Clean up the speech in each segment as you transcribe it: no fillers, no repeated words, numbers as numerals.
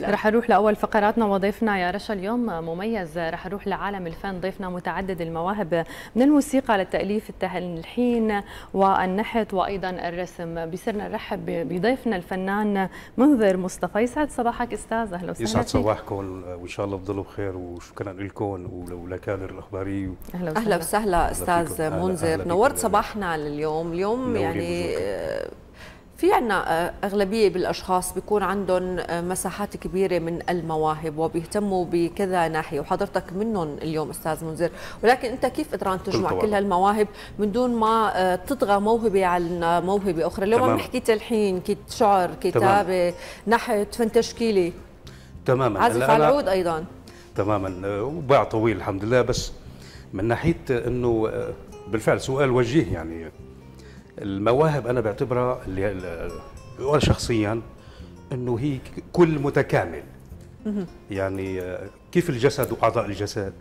رح نروح لأول فقراتنا وضيفنا يا رشا اليوم مميز. رح نروح لعالم الفن. ضيفنا متعدد المواهب من الموسيقى للتأليف التلحين والنحت وأيضا الرسم. بيصيرنا نرحب بضيفنا الفنان منذر مصطفى. يسعد صباحك أستاذ، أهلا وسهلا. يسعد صباحكم وإن شاء الله تضلوا بخير، وشكرا لكم ولكادر الإخباري. أهلا وسهلا أستاذ منذر، نورت صباحنا اليوم. يعني في عنا أغلبية بالأشخاص بيكون عندهم مساحات كبيرة من المواهب وبيهتموا بكذا ناحية، وحضرتك منهم اليوم أستاذ منذر، ولكن أنت كيف قدران تجمع كل هالمواهب من دون ما تطغى موهبة على موهبة أخرى؟ اليوم عم نحكي تلحين، شعر، كتابة، نحت، فن تشكيلي، تماما، عزف على العود أيضا. تماما، وباع طويل الحمد لله. بس من ناحية أنه بالفعل سؤال وجيه، يعني المواهب أنا بعتبرها اللي شخصيا أنه هي كل متكامل. يعني كيف الجسد وأعضاء الجسد،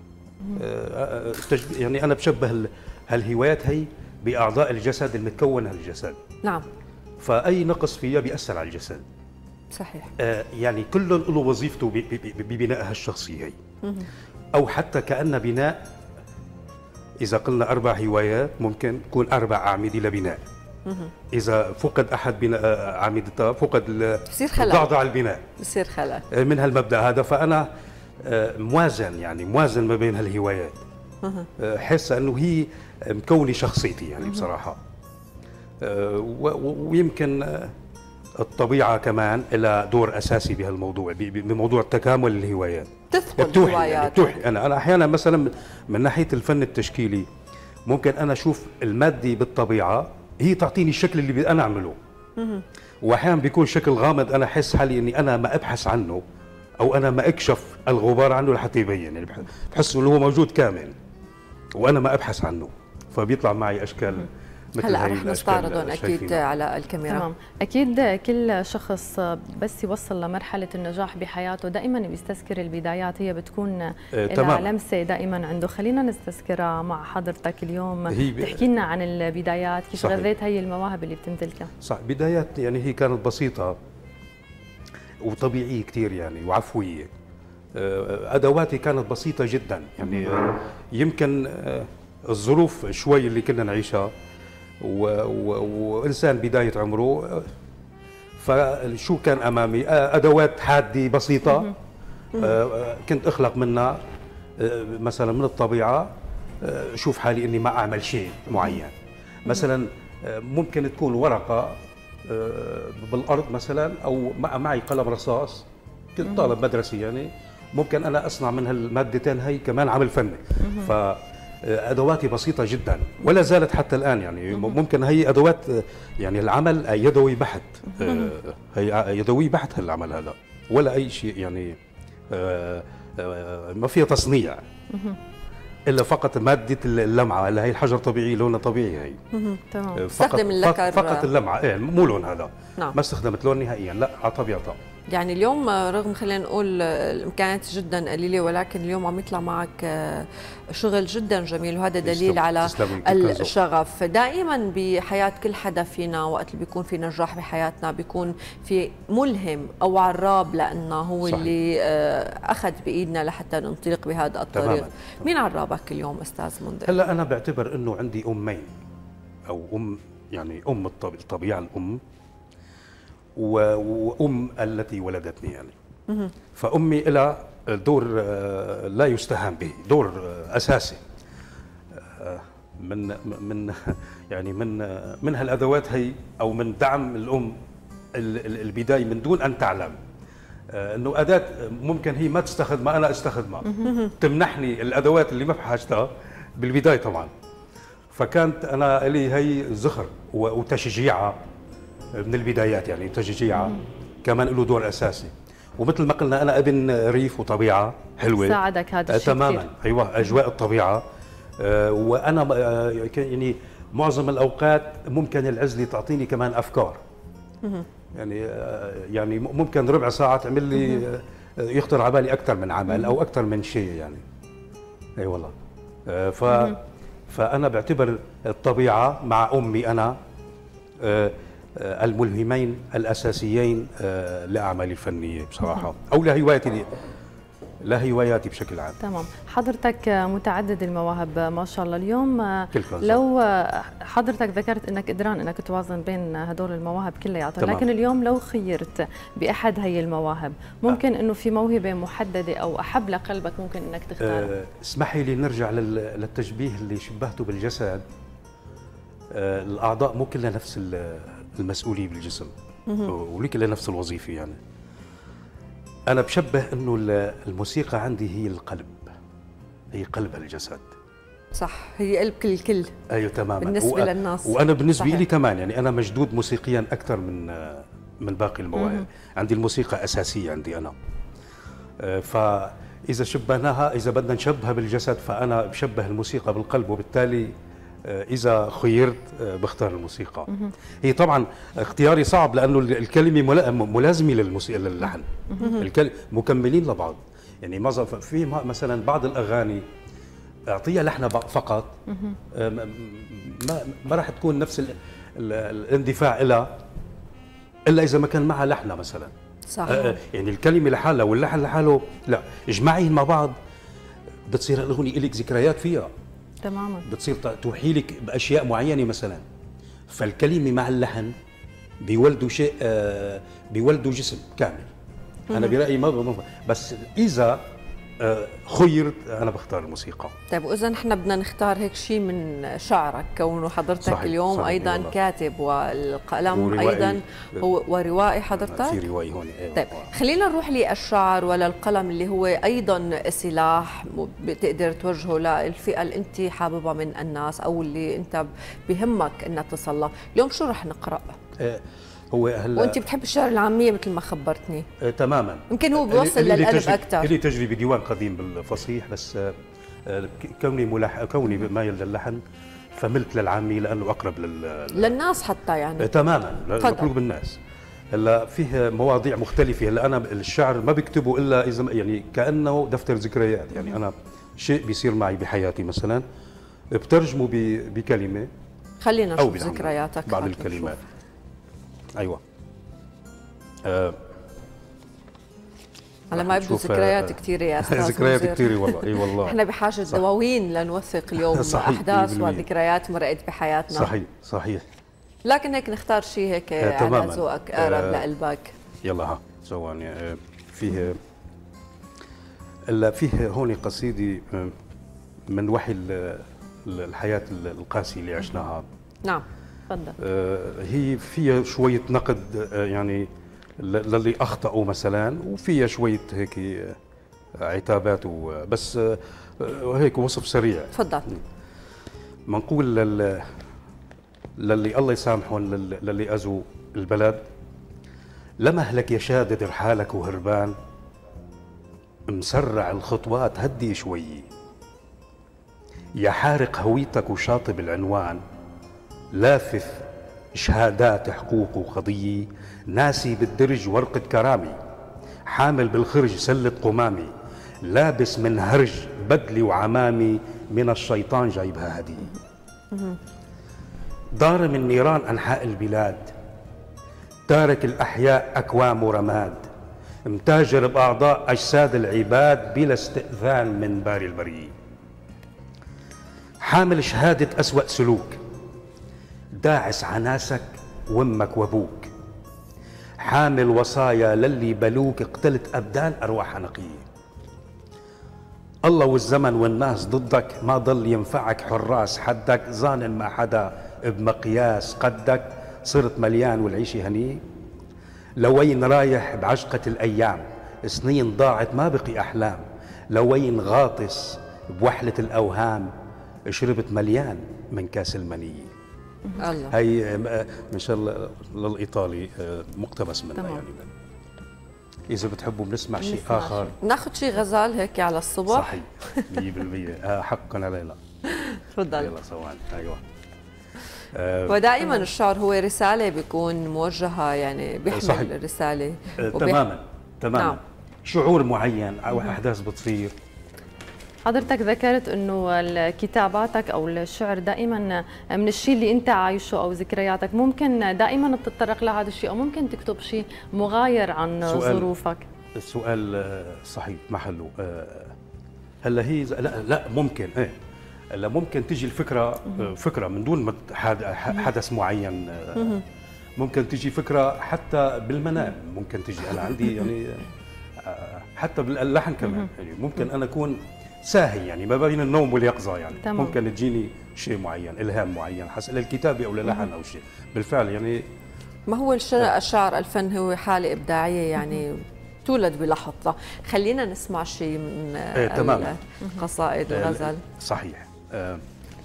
يعني أنا بشبه هالهوايات هي بأعضاء الجسد المتكونة الجسد. نعم. فأي نقص فيها بيأثر على الجسد. صحيح. يعني كل له وظيفته ببناء هالشخصية هي. أو حتى كأن بناء، إذا قلنا 4 هوايات ممكن تكون 4 أعمدة لبناء. إذا فقد أحد بناء أعمدتها فقد ضعضع البناء، بصير خلل من هالمبدأ هذا. فأنا موازن، يعني موازن ما بين هالهوايات. حس أنه هي مكونة شخصيتي يعني بصراحة. ويمكن الطبيعة كمان لها دور أساسي بهالموضوع، بموضوع تكامل الهوايات. تثقل هوايات. يعني أنا أحيانا مثلا من ناحية الفن التشكيلي ممكن أنا أشوف المادي بالطبيعة هي تعطيني الشكل اللي أنا أعمله. وأحيانا بيكون شكل غامض، أنا أحس حالي إني أنا ما أبحث عنه أو أنا ما أكشف الغبار عنه لحتى يبين، يعني بحس إنه هو موجود كامل وأنا ما أبحث عنه، فبيطلع معي أشكال. هلا رح نستعرضهم اكيد على الكاميرا. تمام. اكيد كل شخص بس يوصل لمرحله النجاح بحياته دائما بيستذكر البدايات، هي بتكون لها لمسه دائما عنده. خلينا نستذكرها مع حضرتك اليوم، تحكي لنا عن البدايات، كيف غذيت هي المواهب اللي بتمتلكها. صح، بدايات يعني هي كانت بسيطه وطبيعيه كثير يعني وعفويه. ادواتي كانت بسيطه جدا، يعني يمكن الظروف شوي اللي كنا نعيشها وإنسان بداية عمره، فشو كان أمامي؟ أدوات حادة بسيطة كنت أخلق منها مثلا من الطبيعة. أشوف حالي إني ما أعمل شيء معين، مثلا ممكن تكون ورقة بالأرض مثلا، أو معي قلم رصاص، كنت طالب مدرسي يعني، ممكن أنا أصنع من هالمادتين هي كمان عمل فني. أدواتي بسيطة جدا ولا زالت حتى الآن، يعني ممكن هي أدوات يعني العمل يدوي بحت. هي يدوي بحت هالعمل هذا، ولا أي شيء يعني ما فيها تصنيع إلا فقط مادة اللمعة اللي هي الحجر طبيعي، لونها طبيعي هي. تمام. استخدم اللكر فقط اللمعة، مو لون هذا. نعم. ما استخدمت لون نهائيا، لا، على طبيعتها. يعني اليوم رغم خلينا نقول الامكانيات جدا قليله، ولكن اليوم عم يطلع معك شغل جدا جميل، وهذا دليل على الشغف. دائما بحياه كل حدا فينا وقت اللي بيكون في نجاح بحياتنا بيكون في ملهم او عراب، لانه هو صحيح. اللي اخذ بايدنا لحتى ننطلق بهذا الطريق. تماما. مين عرابك اليوم استاذ منذر؟ هلا انا بعتبر انه عندي امين، او يعني الطبيعه الام، وأم التي ولدتني يعني. فأمي لها دور لا يستهان به، دور أساسي. من يعني من هالأدوات هي، أو من دعم الأم البداية من دون أن تعلم إنه أداة ممكن هي ما تستخدمها أنا أستخدمها، تمنحني الأدوات اللي ما بحاجتها بالبداية طبعا. فكانت أنا لي هي زخر وتشجيعها من البدايات، يعني تشجيعها كمان له دور اساسي. ومثل ما قلنا انا ابن ريف وطبيعه حلوه، ساعدك هذا الشيء تماما كتير. ايوه، اجواء الطبيعه. وانا يعني معظم الاوقات ممكن العزله تعطيني كمان افكار. يعني ممكن ربع ساعه تعمل لي يخطر على بالي اكثر من عمل او اكثر من شيء يعني. اي والله. فانا بعتبر الطبيعه مع امي انا الملهمين الاساسيين لاعمالي الفنيه بصراحه، او لهواياتي بشكل عام. تمام. حضرتك متعدد المواهب ما شاء الله. اليوم لو حضرتك ذكرت انك قدران انك توازن بين هدول المواهب كلياتها، لكن اليوم لو خيرت باحد هي المواهب، ممكن انه في موهبه محدده او احب لقلبك ممكن انك تختارها؟ اسمحي لي نرجع للتشبيه اللي شبهته بالجسد. الاعضاء مو كلها نفس المسؤوليه بالجسم، ولي كلها نفس الوظيفه. يعني أنا بشبه إنه الموسيقى عندي هي القلب، هي قلب الجسد. صح، هي قلب كل. أيوه تماما. بالنسبة للناس. وأنا بالنسبة لي كمان، يعني أنا مشدود موسيقيا أكثر من باقي المواهب. عندي الموسيقى أساسية عندي أنا. فإذا شبهناها، إذا بدنا نشبهها بالجسد، فأنا بشبه الموسيقى بالقلب، وبالتالي إذا خيرت بختار الموسيقى. هي طبعا اختياري صعب لأنه الكلمة ملازمة للحن. مكملين لبعض. يعني في مثلا بعض الأغاني أعطيها لحنها فقط، ما راح تكون نفس الاندفاع لها إلا إذا ما كان معها لحنها مثلا. صح. يعني الكلمة لحالها واللحن لحاله، لا، اجمعيهم مع بعض بتصير الأغنية إلك ذكريات فيها. تماما. بتصير توحي لك باشياء معينه مثلا. فالكلمه مع اللحن بيولدوا شيء، بيولدوا جسم كامل. انا برايي ما بس اذا خيرت انا بختار الموسيقى. طيب، واذا نحن بدنا نختار هيك شيء من شعرك، كونه حضرتك صحيح اليوم صحيح ايضا والله. كاتب، والقلم ايضا هو وروائي حضرتك؟ في روائي هون. طيب خلينا نروح للشعر ولا القلم اللي هو ايضا سلاح بتقدر توجهه للفئه اللي انت حاببها من الناس او اللي انت بهمك انها تصل لها. اليوم شو رح نقرا؟ هو هلا وانت بتحب الشعر العاميه مثل ما خبرتني. تماما. يمكن هو بيوصل للقلب اكثر. لي تجربه ديوان قديم بالفصيح، بس كوني مايل للحن فملت للعاميه لانه اقرب للناس حتى. يعني تماما لقلوب الناس. هلا فيه مواضيع مختلفه. هلا انا الشعر ما بكتبه الا اذا يعني كانه دفتر ذكريات. يعني انا شيء بيصير معي بحياتي مثلا بترجمه بكلمه. خلينا نشوف ذكرياتك بعض الكلمات. ايوه. على ما يبدو ذكريات كثيره يا استاذ. ذكريات كثيره والله. اي والله. احنا بحاجه دواوين لنوثق اليوم احداث وذكريات مرقت بحياتنا. صحيح. لكن هيك نختار شيء هيك على ذوقك، اقرب لقلبك. يلا ها ثواني. فيه هون قصيده من وحي الحياه القاسيه اللي عشناها. نعم تفضل. هي فيها شويه نقد يعني للي اخطاوا مثلا، وفيها شويه هيك عتابات بس هيك وصف سريع. تفضل. منقول للي الله يسامحهم، للي اذوا البلد: لمهلك يا شادد رحالك وهربان، مسرع الخطوات هدي شوي، يا حارق هويتك وشاطب العنوان، لافف شهادات حقوق وقضية، ناسي بالدرج ورقة كرامي، حامل بالخرج سلة قمامي، لابس من هرج بدلي وعمامي، من الشيطان جايبها هدية. ضارم النيران أنحاء البلاد، تارك الأحياء أكوام ورماد، متاجر بأعضاء أجساد العباد بلا استئذان من باري البرية، حامل شهادة أسوأ سلوك، داعس عناسك وامك وابوك، حامل وصايا للي بلوك، قتلت أبدان أرواح نقية. الله والزمن والناس ضدك، ما ضل ينفعك حراس حدك، ظانن ما حدا بمقياس قدك، صرت مليان والعيشة هنية. لوين رايح بعشقة الأيام، سنين ضاعت ما بقي أحلام، لوين غاطس بوحلة الأوهام، شربت مليان من كاس المنية. الله. هي ان شاء الله للايطالي مقتبس منها. يعني اذا بتحبوا بنسمع شيء اخر، ناخذ شيء غزال هيك على الصبح. صحيح 100%. حقا علينا. تفضل. يلا ثواني. ايوه. ودائما الشعر هو رساله بيكون موجهه، يعني بيحمل صحيح. رساله. تماما. نعم. شعور معين او احداث بتصير. حضرتك ذكرت انه كتاباتك او الشعر دائما من الشيء اللي انت عايشه او ذكرياتك، ممكن دائما تتطرق لهذا الشيء او ممكن تكتب شيء مغاير عن ظروفك؟ السؤال صحيح محله. هلا هي لا ممكن هلا ممكن تجي الفكره فكره من دون حدث معين. ممكن تجي فكره حتى بالمنام، ممكن تجي انا عندي يعني حتى باللحن كمان، يعني ممكن انا اكون ساهي يعني ما بين النوم واليقظه يعني. تمام. ممكن تجيني شيء معين، الهام معين حسب للكتابه او للحن او شيء بالفعل يعني. ما هو الشعر الفن هو حاله ابداعيه يعني تولد بلحظه. خلينا نسمع شيء من قصائد الغزل. صحيح. ايوه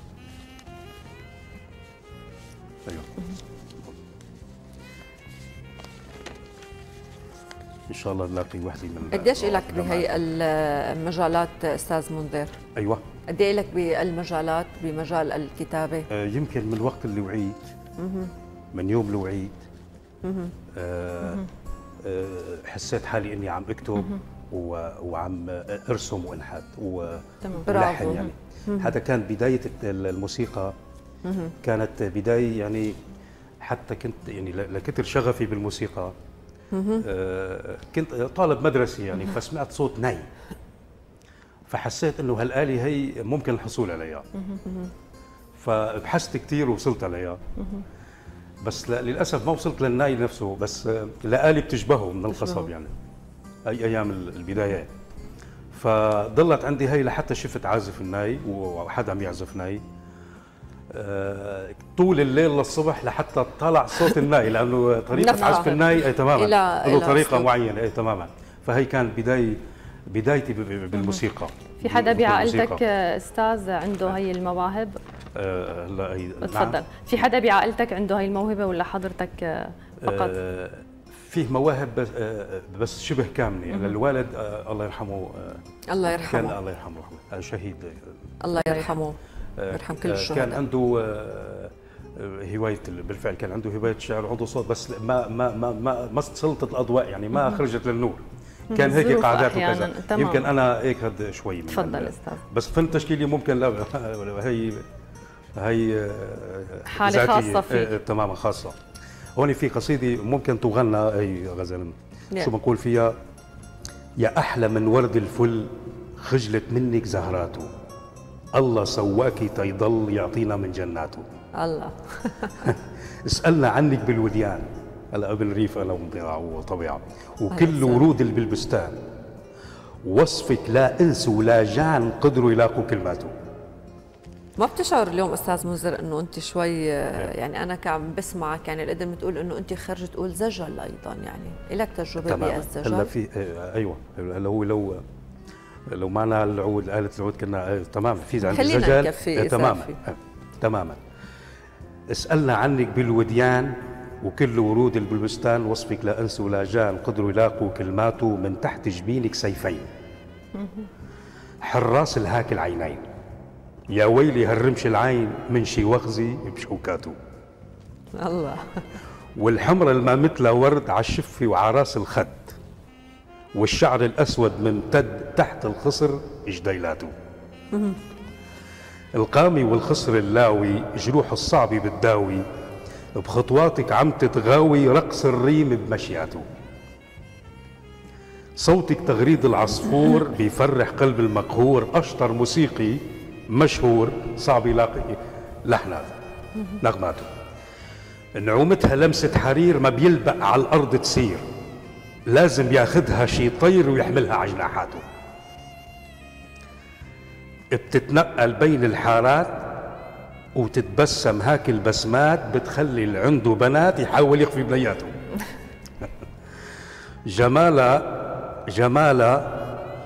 ان شاء الله نلاقي وحده من. قديش لك بهي المجالات استاذ منذر؟ ايوه قد ايه لك بالمجالات بمجال الكتابه؟ يمكن من الوقت اللي وعيت، من يوم اللي وعيت حسيت حالي اني عم اكتب وعم ارسم وانحت ولحن يعني. هذا كان بدايه الموسيقى، كانت بدايه يعني. حتى كنت يعني لكثر شغفي بالموسيقى كنت طالب مدرسي يعني، فسمعت صوت ناي فحسيت انه هالآلة هي ممكن الحصول عليها، فبحثت كثير ووصلت عليها. بس للاسف ما وصلت للناي نفسه، بس لآلة بتشبهه من القصب يعني اي ايام البدايات. فضلت عندي هي لحتى شفت عازف الناي وحدا عم يعزف ناي طول الليل للصبح لحتى طلع صوت الناي، لانه طريقه عزف الناي تماما له طريقه معينه تماما. فهي كانت بدايتي بالموسيقى. في حدا بعائلتك استاذ عنده هي المواهب؟ لا هي تفضل. نعم. في حدا بعائلتك عنده هي الموهبه ولا حضرتك فقط؟ فيه مواهب بس شبه كامله. الوالد الله يرحمه، الله يرحمه، كان الله يرحمه شهيد، الله يرحمه، يرحم كل الشهداء. كان عنده هوايه، بالفعل كان عنده هوايه شعر وعنده صوت، بس ما سلطت الاضواء يعني ما خرجت للنور. كان هيك قاعدات وكذا. يمكن انا هيك هذا شوي. تفضل استاذ. بس فن تشكيلي ممكن لا هي حاله خاصه فيك. تماما خاصه. هون في قصيده ممكن تغنى هي غزل شو بنقول فيها: يا احلى من ورد الفل خجلت منك زهراته، الله سواكي تيضل يعطينا من جناته. الله اسألنا عنك بالوديان، هلا بالريف انا ومضيعه وطبيعه، وكل ورود اللي بالبستان، وصفك لا انس ولا جان قدروا يلاقوا كلماته. ما بتشعر اليوم استاذ منذر انه انت شوي يعني انا كعم بسمعك يعني القدم تقول انه انت خرج تقول زجل ايضا، يعني لك تجربه بالزجل؟ هلا في ايوه هلا هو لو معنا العود آلة العود كنا تمام في عندي زجل. خلينا نكفي تماما تماما. اسألنا عنك بالوديان وكل ورود بالبستان، وصفك لا انس ولا جان قدروا يلاقوا كلماته، من تحت جبينك سيفين حراس الهاك العينين، يا ويلي هالرمش العين من شي وخزي بشوكاته. الله والحمرة الما مثل ورد عالشفة وعراس الخد، والشعر الأسود ممتد تحت الخصر جديلاته. القامي والخصر اللاوي جروح الصعب بتداوي، بخطواتك عم تتغاوي رقص الريم بمشياته. صوتك تغريد العصفور بيفرح قلب المقهور، أشطر موسيقي مشهور صعب يلاقي لحناته نغماته. نعومتها لمسة حرير ما بيلبق على الأرض تسير، لازم ياخدها شي طير ويحملها على جناحاته. بتتنقل بين الحارات وتتبسم هاك البسمات، بتخلي اللي عنده بنات يحاول يخفي بنياته. جمالها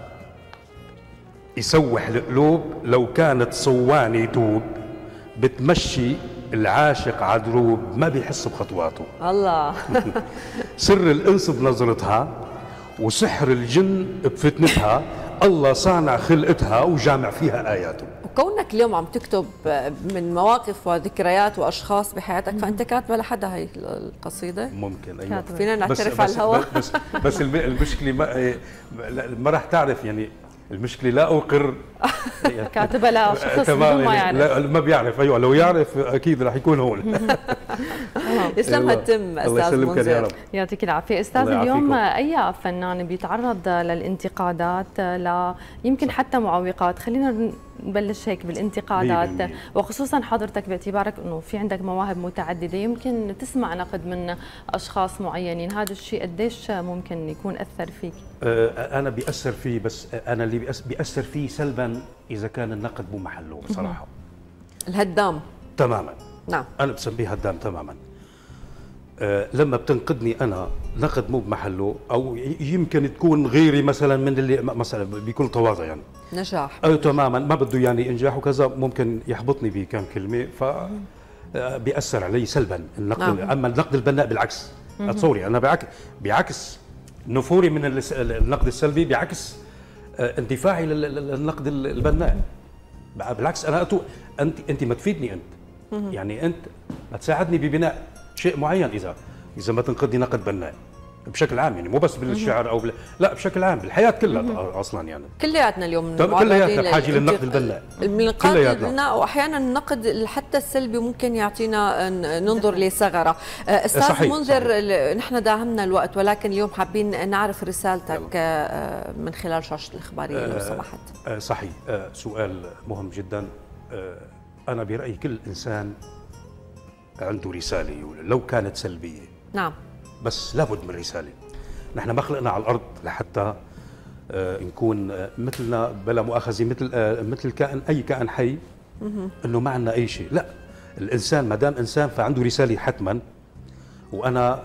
يسوح القلوب، لو كانت صوان يدوب، بتمشي العاشق عدروب ما بيحس بخطواته. الله سر الانس بنظرتها وسحر الجن بفتنتها، الله صانع خلقتها وجامع فيها اياته. وكونك اليوم عم تكتب من مواقف وذكريات واشخاص بحياتك، فانت كاتبه لحدا هي القصيده؟ ممكن ايوه. فينا نعترف على الهواء. بس المشكله ما راح تعرف يعني المشكله لا اقر كاتبها لشخص بدون تمام ما يعني يعرف. لا ما بيعرف. ايوه لو يعرف اكيد رح يكون هون. يسلم هالتم الله استاذ يسلمك يا منذر. رب. يعطيك العافيه استاذ. الله اليوم يعافيكم. اي فنان بيتعرض للانتقادات، لا يمكن حتى معوقات، خلينا نبلش هيك بالانتقادات، 100%. وخصوصا حضرتك باعتبارك انه في عندك مواهب متعدده، يمكن تسمع نقد من اشخاص معينين، هذا الشيء قديش ممكن يكون اثر فيك؟ انا بياثر فيه، بس انا اللي بياثر فيه سلبا اذا كان النقد مو محله بصراحه. الهدام. تماما. نعم. انا بسميه هدام تماما. لما بتنقدني انا نقد مو بمحله، او يمكن تكون غيري مثلا من اللي مثلا بكل تواضع يعني نجاح. تماما ما بده يعني انجاح وكذا، ممكن يحبطني بكم كلمه، ف بياثر علي سلبا النقد. نعم. اما النقد البناء بالعكس، تصوري انا بيعكس نفوري من النقد السلبي، بيعكس اندفاعي للنقد البناء. بالعكس انا انت ما تفيدني، انت يعني انت ما تساعدني ببناء شيء معين اذا ما تنقدني نقد بناء بشكل عام، يعني مو بس بالشعر او لا بشكل عام بالحياه كلها اصلا يعني. كلياتنا اليوم كلياتنا بحاجه للنقد البناء. النقد البناء، واحيانا النقد حتى السلبي ممكن يعطينا ننظر لثغره. استاذ صحيح منذر، صحيح. نحن داهمنا الوقت، ولكن اليوم حابين نعرف رسالتك من خلال شاشه الاخباريه لو سمحت. صحيح. سؤال مهم جدا. انا برايي كل انسان عنده رساله لو كانت سلبيه. نعم. بس لابد من رساله. نحن ما خلقنا على الارض لحتى نكون مثلنا بلا مؤاخذه مثل اي كائن حي، انه ما عندنا اي شيء. لا، الانسان ما دام انسان فعنده رساله حتما. وانا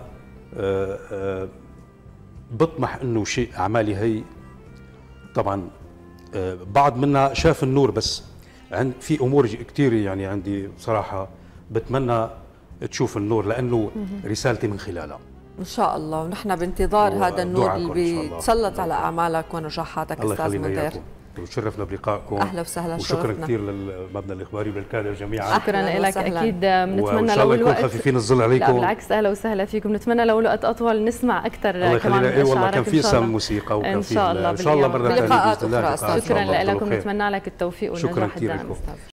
بطمح انه شيء اعمالي هي طبعا بعض منها شاف النور، بس في امور كثير يعني عندي بصراحه بتمنى تشوف النور، لانه رسالتي من خلالها ان شاء الله. ونحن بانتظار هذا النور اللي بيتسلط على اعمالك ونجاحاتك استاذ منذر. وشرفنا بلقائكم. اهلا وسهلا. وشكرا كثير للمبنى الاخباري والكادر جميعا. شكرا لك. اكيد بنتمنى لو الوقت يكون خفيفين الظل عليكم. لا بالعكس، اهلا وسهلا فيكم. نتمنى لو الوقت اطول نسمع اكثر كمان من والله كان في سم موسيقى وكان في ان شاء الله مره ثانيه لقاءات اخرى. شكرا لكم، نتمنى لك التوفيق والنجاح الدائم.